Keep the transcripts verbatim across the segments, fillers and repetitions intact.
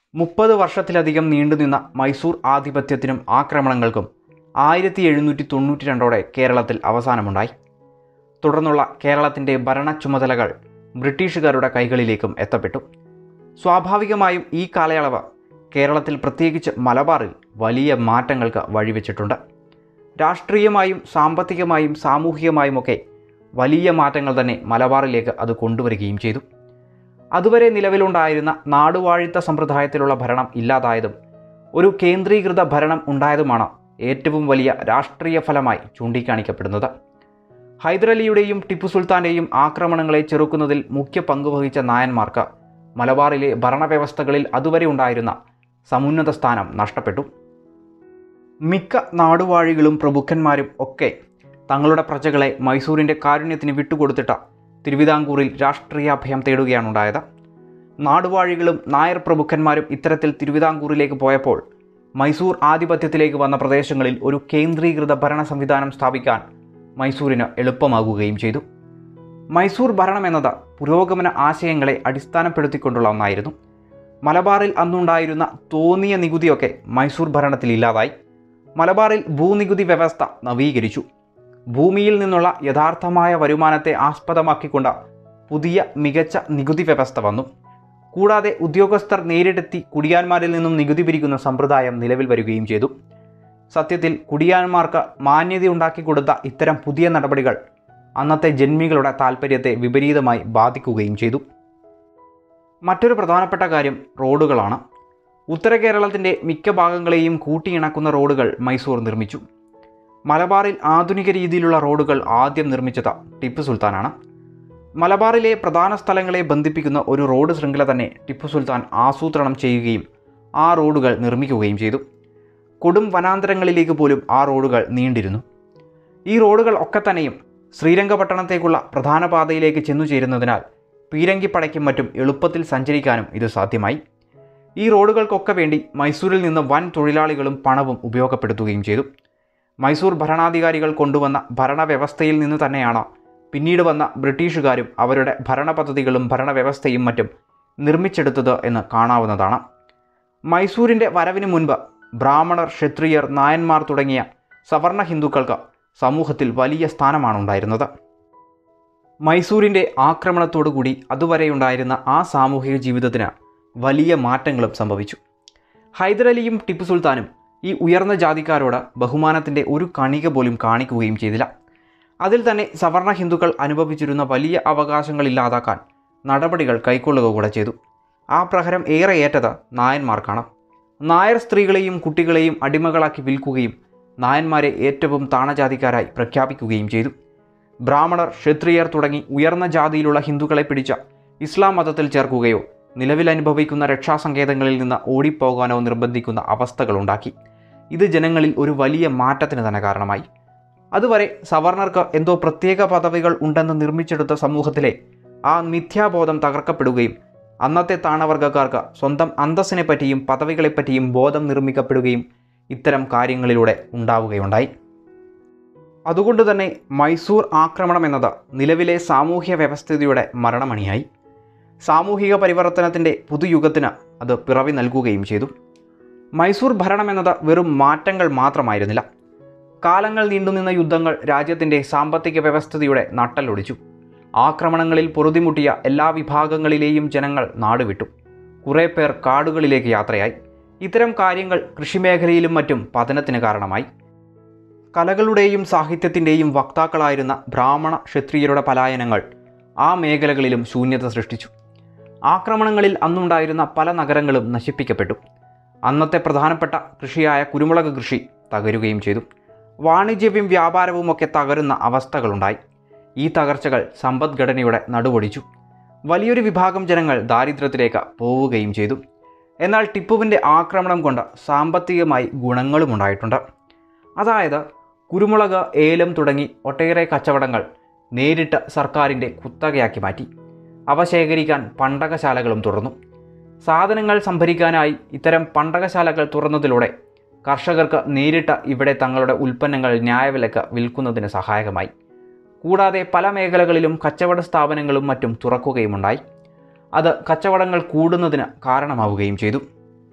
മുപ്പത് വർഷത്തിലധികം നീണ്ടുനിന്ന മൈസൂർ ആധിപത്യത്തിനും ആക്രമണങ്ങൾക്കും ആയിരത്തി എഴുന്നൂറ്റി തൊണ്ണൂറ്റി രണ്ടോടെ കേരളത്തിൽ അവസാനമുണ്ടായി. തുടർന്നുള്ള കേരളത്തിൻ്റെ ഭരണ ചുമതലകൾ ബ്രിട്ടീഷുകാരുടെ കൈകളിലേക്കും എത്തപ്പെട്ടു. സ്വാഭാവികമായും ഈ കാലയളവ് കേരളത്തിൽ, പ്രത്യേകിച്ച് മലബാറിൽ, വലിയ മാറ്റങ്ങൾക്ക് വഴിവെച്ചിട്ടുണ്ട്. രാഷ്ട്രീയമായും സാമ്പത്തികമായും സാമൂഹികമായുമൊക്കെ വലിയ മാറ്റങ്ങൾ തന്നെ മലബാറിലേക്ക് അത് കൊണ്ടുവരികയും ചെയ്തു. അതുവരെ നിലവിലുണ്ടായിരുന്ന നാടുവാഴിത്ത സമ്പ്രദായത്തിലുള്ള ഭരണം ഇല്ലാതായതും ഒരു കേന്ദ്രീകൃത ഭരണം ഉണ്ടായതുമാണ് ഏറ്റവും വലിയ രാഷ്ട്രീയ ഫലമായി ചൂണ്ടിക്കാണിക്കപ്പെടുന്നത്. ഹൈദരലിയുടെയും ടിപ്പു സുൽത്താൻ്റെയും ആക്രമണങ്ങളെ ചെറുക്കുന്നതിൽ മുഖ്യ പങ്കുവഹിച്ച നായന്മാർക്ക് മലബാറിലെ ഭരണവ്യവസ്ഥകളിൽ അതുവരെ ഉണ്ടായിരുന്ന സമുന്നത സ്ഥാനം നഷ്ടപ്പെട്ടു. മിക്ക നാടുവാഴികളും പ്രഭുക്കന്മാരും ഒക്കെ തങ്ങളുടെ പ്രജകളെ മൈസൂരിൻ്റെ കാരുണ്യത്തിന് വിട്ടുകൊടുത്തിട്ട് തിരുവിതാംകൂറിൽ രാഷ്ട്രീയാഭയം തേടുകയാണുണ്ടായത്. നാടുവാഴികളും നായർ പ്രഭുക്കന്മാരും ഇത്തരത്തിൽ തിരുവിതാംകൂറിലേക്ക് പോയപ്പോൾ മൈസൂർ ആധിപത്യത്തിലേക്ക് വന്ന പ്രദേശങ്ങളിൽ ഒരു കേന്ദ്രീകൃത ഭരണ സംവിധാനം സ്ഥാപിക്കാൻ മൈസൂരിന് എളുപ്പമാകുകയും ചെയ്തു. മൈസൂർ ഭരണം എന്നത് പുരോഗമന ആശയങ്ങളെ അടിസ്ഥാനപ്പെടുത്തിക്കൊണ്ടുള്ള ഒന്നായിരുന്നു. മലബാറിൽ അന്നുണ്ടായിരുന്ന തോന്നിയ നികുതിയൊക്കെ മൈസൂർ ഭരണത്തിൽ ഇല്ലാതായി. മലബാറിൽ ഭൂനികുതി വ്യവസ്ഥ നവീകരിച്ചു. ഭൂമിയിൽ നിന്നുള്ള യഥാർത്ഥമായ വരുമാനത്തെ ആസ്പദമാക്കിക്കൊണ്ട് പുതിയ മികച്ച നികുതി വ്യവസ്ഥ വന്നു. കൂടാതെ ഉദ്യോഗസ്ഥർ നേരിട്ടെത്തി കുടിയാന്മാരിൽ നിന്നും നികുതി പിരിക്കുന്ന സമ്പ്രദായം നിലവിൽ വരികയും ചെയ്തു. സത്യത്തിൽ കുടിയാന്മാർക്ക് മാന്യതയുണ്ടാക്കി കൊടുത്ത ഇത്തരം പുതിയ നടപടികൾ അന്നത്തെ ജന്മികളുടെ താൽപ്പര്യത്തെ വിപരീതമായി ബാധിക്കുകയും ചെയ്തു. മറ്റൊരു പ്രധാനപ്പെട്ട കാര്യം റോഡുകളാണ്. ഉത്തര കേരളത്തിൻ്റെ മിക്ക ഭാഗങ്ങളെയും കൂട്ടിയിണക്കുന്ന റോഡുകൾ മൈസൂർ നിർമ്മിച്ചു. മലബാറിൽ ആധുനിക രീതിയിലുള്ള റോഡുകൾ ആദ്യം നിർമ്മിച്ചത് ടിപ്പു സുൽത്താനാണ്. മലബാറിലെ പ്രധാന സ്ഥലങ്ങളെ ബന്ധിപ്പിക്കുന്ന ഒരു റോഡ് ശൃംഖല തന്നെ ടിപ്പു സുൽത്താൻ ആസൂത്രണം ചെയ്യുകയും ആ റോഡുകൾ നിർമ്മിക്കുകയും ചെയ്തു. കൊടും വനാന്തരങ്ങളിലേക്ക് പോലും ആ റോഡുകൾ നീണ്ടിരുന്നു. ഈ റോഡുകൾ ഒക്കെ തന്നെയും ശ്രീരംഗപട്ടണത്തേക്കുള്ള പ്രധാന പാതയിലേക്ക് ചെന്നു ചേരുന്നതിനാൽ പീരങ്കിപ്പടയ്ക്കും മറ്റും എളുപ്പത്തിൽ സഞ്ചരിക്കാനും ഇത് സാധ്യമായി. ഈ റോഡുകൾക്കൊക്കെ വേണ്ടി മൈസൂരിൽ നിന്ന് വൻ തൊഴിലാളികളും പണവും ഉപയോഗപ്പെടുത്തുകയും ചെയ്തു. മൈസൂർ ഭരണാധികാരികൾ കൊണ്ടുവന്ന ഭരണവ്യവസ്ഥയിൽ നിന്ന് തന്നെയാണ് പിന്നീട് വന്ന ബ്രിട്ടീഷുകാരും അവരുടെ ഭരണ പദ്ധതികളും ഭരണവ്യവസ്ഥയും മറ്റും നിർമ്മിച്ചെടുത്തത് എന്ന് കാണാവുന്നതാണ്. മൈസൂരിൻ്റെ വരവിന് മുൻപ് ബ്രാഹ്മണർ, ക്ഷത്രിയർ, നായന്മാർ തുടങ്ങിയ സവർണ ഹിന്ദുക്കൾക്ക് സമൂഹത്തിൽ വലിയ സ്ഥാനമാണ് ഉണ്ടായിരുന്നത്. മൈസൂരിൻ്റെ ആക്രമണത്തോടുകൂടി അതുവരെയുണ്ടായിരുന്ന ആ സാമൂഹിക ജീവിതത്തിന് വലിയ മാറ്റങ്ങളും സംഭവിച്ചു. ഹൈദരലിയും ടിപ്പു സുൽത്താനും ഈ ഉയർന്ന ജാതിക്കാരോട് ബഹുമാനത്തിൻ്റെ ഒരു കണിക പോലും കാണിക്കുകയും ചെയ്തില്ല. അതിൽ തന്നെ സവർണ ഹിന്ദുക്കൾ അനുഭവിച്ചിരുന്ന വലിയ അവകാശങ്ങൾ ഇല്ലാതാക്കാൻ നടപടികൾ കൈക്കൊള്ളുക കൂടെ ചെയ്തു. ആ പ്രഹരം ഏറെ ഏറ്റത് നായന്മാർക്കാണ്. നായർ സ്ത്രീകളെയും കുട്ടികളെയും അടിമകളാക്കി വിൽക്കുകയും നായന്മാരെ ഏറ്റവും താണജാതിക്കാരായി പ്രഖ്യാപിക്കുകയും ചെയ്തു. ബ്രാഹ്മണർ, ക്ഷത്രിയർ തുടങ്ങി ഉയർന്ന ജാതിയിലുള്ള ഹിന്ദുക്കളെ പിടിച്ച് ഇസ്ലാം മതത്തിൽ ചേർക്കുകയോ നിലവിൽ അനുഭവിക്കുന്ന രക്ഷാസങ്കേതങ്ങളിൽ നിന്ന് ഓടിപ്പോകാനോ നിർബന്ധിക്കുന്ന അവസ്ഥകളുണ്ടാക്കി. ഇത് ജനങ്ങളിൽ ഒരു വലിയ മാറ്റത്തിന് തന്നെ കാരണമായി. അതുവരെ സവർണർക്ക് എന്തോ പ്രത്യേക പദവികൾ ഉണ്ടെന്ന് നിർമ്മിച്ചെടുത്ത സമൂഹത്തിലെ ആ മിഥ്യാബോധം തകർക്കപ്പെടുകയും അന്നത്തെ താണവർഗക്കാർക്ക് സ്വന്തം അന്തസ്സിനെ പറ്റിയും പദവികളെപ്പറ്റിയും ബോധം നിർമ്മിക്കപ്പെടുകയും ഇത്തരം കാര്യങ്ങളിലൂടെ ഉണ്ടാവുകയുണ്ടായി. അതുകൊണ്ട് തന്നെ മൈസൂർ ആക്രമണം എന്നത് നിലവിലെ സാമൂഹ്യ വ്യവസ്ഥിതിയുടെ മരണമണിയായി. സാമൂഹിക പരിവർത്തനത്തിൻ്റെ പുതുയുഗത്തിന് അത് പിറവി നൽകുകയും ചെയ്തു. മൈസൂർ ഭരണം എന്നത് വെറും മാറ്റങ്ങൾ മാത്രമായിരുന്നില്ല. കാലങ്ങൾ നീണ്ടുനിന്ന യുദ്ധങ്ങൾ രാജ്യത്തിൻ്റെ സാമ്പത്തിക വ്യവസ്ഥിതിയുടെ നട്ടലൊടിച്ചു. ആക്രമണങ്ങളിൽ പൊറുതിമുട്ടിയ എല്ലാ വിഭാഗങ്ങളിലെയും ജനങ്ങൾ നാടുവിട്ടു. കുറേ പേർ കാടുകളിലേക്ക് യാത്രയായി. ഇത്തരം കാര്യങ്ങൾ കൃഷിമേഖലയിലും മറ്റും പതനത്തിന് കാരണമായി. കലകളുടെയും സാഹിത്യത്തിൻ്റെയും വക്താക്കളായിരുന്ന ബ്രാഹ്മണ, ക്ഷത്രിയരുടെ പലായനങ്ങൾ ആ മേഖലകളിലും ശൂന്യത സൃഷ്ടിച്ചു. ആക്രമണങ്ങളിൽ അന്നുണ്ടായിരുന്ന പല നഗരങ്ങളും നശിപ്പിക്കപ്പെട്ടു. അന്നത്തെ പ്രധാനപ്പെട്ട കൃഷിയായ കുരുമുളക് കൃഷി തകരുകയും ചെയ്തു. വാണിജ്യവും വ്യാപാരവുമൊക്കെ തകരുന്ന അവസ്ഥകളുണ്ടായി. ഈ തകർച്ചകൾ സമ്പദ്ഘടനയുടെ നടുവൊടിച്ചു. വലിയൊരു വിഭാഗം ജനങ്ങൾ ദാരിദ്ര്യത്തിലേക്ക് പോവുകയും ചെയ്തു. എന്നാൽ ടിപ്പുവിൻ്റെ ആക്രമണം കൊണ്ട് സാമ്പത്തികമായി ഗുണങ്ങളും ഉണ്ടായിട്ടുണ്ട്. അതായത് കുരുമുളക്, ഏലം തുടങ്ങി ഒട്ടേറെ കച്ചവടങ്ങൾ നേരിട്ട് സർക്കാരിൻ്റെ കുത്തകയാക്കി മാറ്റി. അവ ശേഖരിക്കാൻ പണ്ടകശാലകളും തുറന്നു. സാധനങ്ങൾ സംഭരിക്കാനായി ഇത്തരം പണ്ടകശാലകൾ തുറന്നതിലൂടെ കർഷകർക്ക് നേരിട്ട് ഇവിടെ തങ്ങളുടെ ഉൽപ്പന്നങ്ങൾ ന്യായവിലക്ക് വിൽക്കുന്നതിന് സഹായകമായി. കൂടാതെ പല മേഖലകളിലും കച്ചവട സ്ഥാപനങ്ങളും മറ്റും തുറക്കുകയുമുണ്ടായി. അത് കച്ചവടങ്ങൾ കൂടുന്നതിന് കാരണമാവുകയും ചെയ്തു.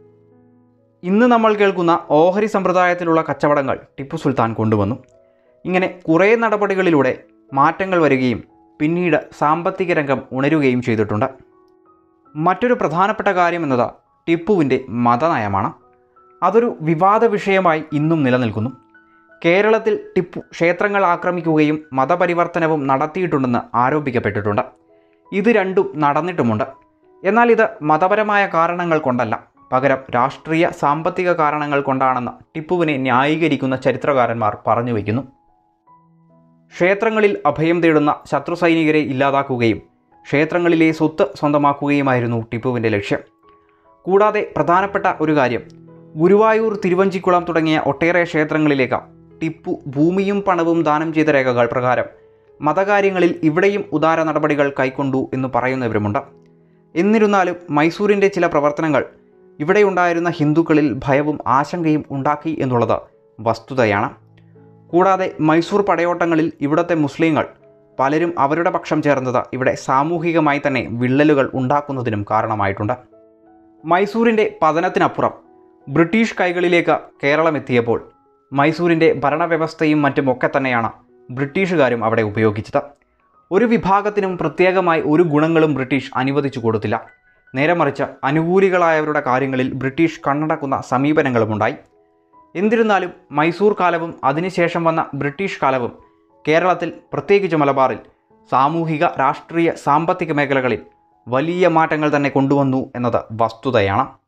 ഇന്ന് നമ്മൾ കേൾക്കുന്ന ഓഹരി സമ്പ്രദായത്തിലുള്ള കച്ചവടങ്ങൾ ടിപ്പു സുൽത്താൻ കൊണ്ടുവന്നു. ഇങ്ങനെ കുറേ നടപടികളിലൂടെ മാറ്റങ്ങൾ വരികയും പിന്നീട് സാമ്പത്തിക രംഗം ഉണരുകയും ചെയ്തിട്ടുണ്ട്. മറ്റൊരു പ്രധാനപ്പെട്ട കാര്യം എന്നത് ടിപ്പുവിൻ്റെ മതനയമാണ്. അതൊരു വിവാദ വിഷയമായി ഇന്നും നിലനിൽക്കുന്നു. കേരളത്തിൽ ടിപ്പു ക്ഷേത്രങ്ങൾ ആക്രമിക്കുകയും മതപരിവർത്തനവും നടത്തിയിട്ടുണ്ടെന്ന് ആരോപിക്കപ്പെട്ടിട്ടുണ്ട്. ഇത് രണ്ടും നടന്നിട്ടുമുണ്ട്. എന്നാൽ ഇത് മതപരമായ കാരണങ്ങൾ കൊണ്ടല്ല, പകരം രാഷ്ട്രീയ സാമ്പത്തിക കാരണങ്ങൾ കൊണ്ടാണെന്ന് ടിപ്പുവിനെ ന്യായീകരിക്കുന്ന ചരിത്രകാരന്മാർ പറഞ്ഞു വയ്ക്കുന്നു. ക്ഷേത്രങ്ങളിൽ അഭയം തേടുന്ന ശത്രു സൈനികരെ ഇല്ലാതാക്കുകയും ക്ഷേത്രങ്ങളിലെ സ്വത്ത് സ്വന്തമാക്കുകയുമായിരുന്നു ടിപ്പുവിൻ്റെ ലക്ഷ്യം. കൂടാതെ പ്രധാനപ്പെട്ട ഒരു കാര്യം, ഗുരുവായൂർ, തിരുവഞ്ചിക്കുളം തുടങ്ങിയ ഒട്ടേറെ ക്ഷേത്രങ്ങളിലേക്ക് ടിപ്പു ഭൂമിയും പണവും ദാനം ചെയ്ത രേഖകൾ പ്രകാരം മതകാര്യങ്ങളിൽ ഇവിടെയും ഉദാര നടപടികൾ കൈക്കൊണ്ടു എന്ന് പറയുന്നവരുമുണ്ട്. എന്നിരുന്നാലും മൈസൂരിൻ്റെ ചില പ്രവർത്തനങ്ങൾ ഇവിടെയുണ്ടായിരുന്ന ഹിന്ദുക്കളിൽ ഭയവും ആശങ്കയും ഉണ്ടാക്കി എന്നുള്ളത് വസ്തുതയാണ്. കൂടാതെ മൈസൂർ പടയോട്ടങ്ങളിൽ ഇവിടുത്തെ മുസ്ലിങ്ങൾ പലരും അവരുടെ പക്ഷം ചേർന്നത് ഇവിടെ സാമൂഹികമായി തന്നെ വിള്ളലുകൾ ഉണ്ടാക്കുന്നതിനും കാരണമായിട്ടുണ്ട്. മൈസൂരിൻ്റെ പതനത്തിനപ്പുറം ബ്രിട്ടീഷ് കൈകളിലേക്ക് കേരളം എത്തിയപ്പോൾ മൈസൂരിൻ്റെ ഭരണവ്യവസ്ഥയും മറ്റുമൊക്കെ തന്നെയാണ് ബ്രിട്ടീഷുകാരും അവിടെ ഉപയോഗിച്ചത്. ഒരു വിഭാഗത്തിനും പ്രത്യേകമായി ഒരു ഗുണങ്ങളും ബ്രിട്ടീഷ് അനുവദിച്ചു കൊടുത്തില്ല. നേരെ മറിച്ച് അനുകൂലികളായവരുടെ കാര്യങ്ങളിൽ ബ്രിട്ടീഷ് കണ്ണടക്കുന്ന സമീപനങ്ങളുമുണ്ടായി. എന്നിരുന്നാലും മൈസൂർ കാലവും അതിനുശേഷം വന്ന ബ്രിട്ടീഷ് കാലവും കേരളത്തിൽ, പ്രത്യേകിച്ച് മലബാറിൽ സാമൂഹിക, രാഷ്ട്രീയ, സാമ്പത്തിക മേഖലകളിൽ വലിയ മാറ്റങ്ങൾ തന്നെ കൊണ്ടുവന്നു എന്നത് വസ്തുതയാണ്.